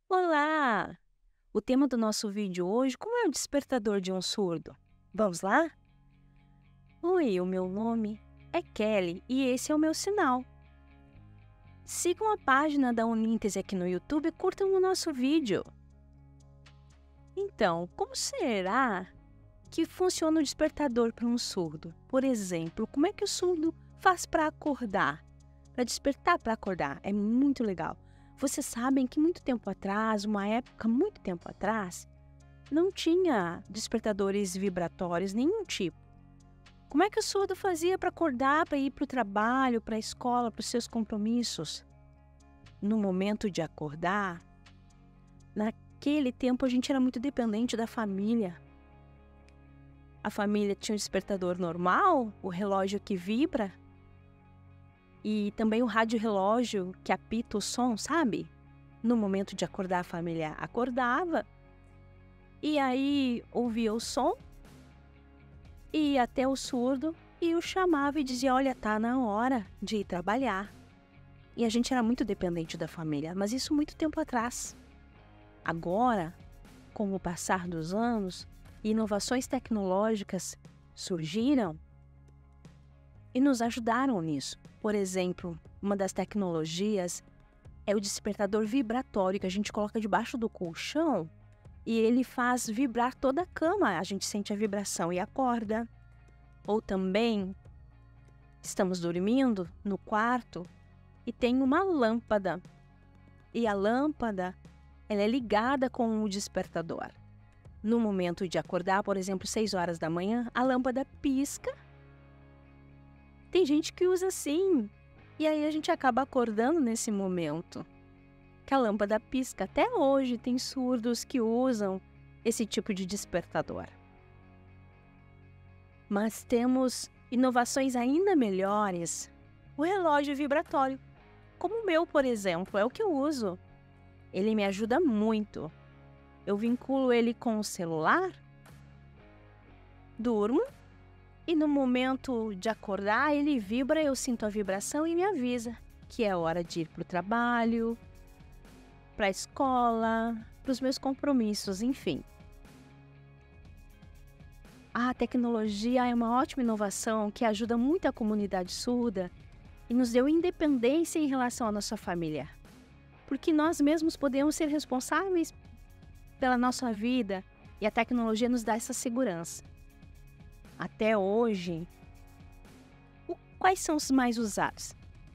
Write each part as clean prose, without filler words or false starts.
Olá! O tema do nosso vídeo hoje, como é o despertador de um surdo? Vamos lá? Oi, o meu nome é Kelly e esse é o meu sinal. Sigam a página da Uníntese aqui no YouTube e curtam o nosso vídeo. Então, como será que funciona o despertador para um surdo? Por exemplo, como é que o surdo faz para acordar? Para despertar para acordar? É muito legal. Vocês sabem que muito tempo atrás, muito tempo atrás, não tinha despertadores vibratórios, nenhum tipo. Como é que o surdo fazia para acordar, para ir para o trabalho, para a escola, para os seus compromissos? No momento de acordar, naquele tempo a gente era muito dependente da família. A família tinha um despertador normal, o relógio que vibra, e também o rádio-relógio que apita o som, sabe? No momento de acordar, a família acordava e aí ouvia o som, ia até o surdo e o chamava e dizia: olha, tá na hora de ir trabalhar. E a gente era muito dependente da família, mas isso muito tempo atrás. Agora, com o passar dos anos, inovações tecnológicas surgiram e nos ajudaram nisso. Por exemplo, uma das tecnologias é o despertador vibratório que a gente coloca debaixo do colchão e ele faz vibrar toda a cama. A gente sente a vibração e acorda. Ou também estamos dormindo no quarto e tem uma lâmpada. E a lâmpada, ela é ligada com o despertador. No momento de acordar, por exemplo, 6 horas da manhã, a lâmpada pisca. Tem gente que usa assim, e aí a gente acaba acordando nesse momento. Que a lâmpada pisca. Até hoje tem surdos que usam esse tipo de despertador. Mas temos inovações ainda melhores. O relógio vibratório, como o meu, por exemplo, é o que eu uso. Ele me ajuda muito. Eu vinculo ele com o celular, durmo, e no momento de acordar, ele vibra, eu sinto a vibração e me avisa que é hora de ir para o trabalho, para a escola, para os meus compromissos, enfim. A tecnologia é uma ótima inovação que ajuda muito a comunidade surda e nos deu independência em relação à nossa família. Porque nós mesmos podemos ser responsáveis pela nossa vida e a tecnologia nos dá essa segurança. Até hoje, quais são os mais usados?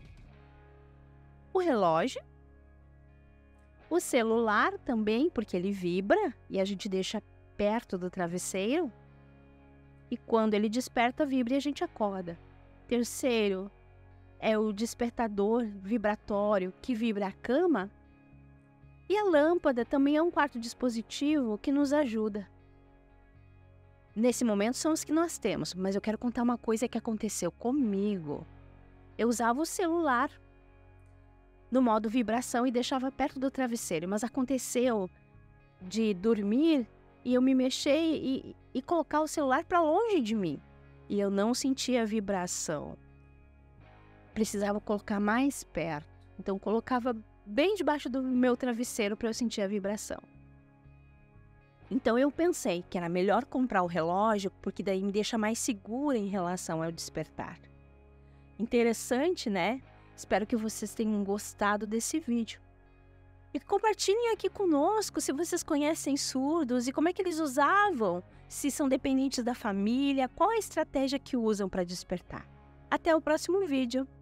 O relógio, o celular também, porque ele vibra e a gente deixa perto do travesseiro. E quando ele desperta, vibra e a gente acorda. Terceiro, é o despertador vibratório que vibra a cama. E a lâmpada também é um quarto dispositivo que nos ajuda. Nesse momento são os que nós temos, mas eu quero contar uma coisa que aconteceu comigo. Eu usava o celular no modo vibração e deixava perto do travesseiro, mas aconteceu de dormir e eu me mexer e colocar o celular para longe de mim. E eu não sentia a vibração. Precisava colocar mais perto. Então colocava bem debaixo do meu travesseiro para eu sentir a vibração. Então eu pensei que era melhor comprar o relógio, porque daí me deixa mais segura em relação ao despertar. Interessante, né? Espero que vocês tenham gostado desse vídeo. E compartilhem aqui conosco se vocês conhecem surdos e como é que eles usavam, se são dependentes da família, qual a estratégia que usam para despertar. Até o próximo vídeo!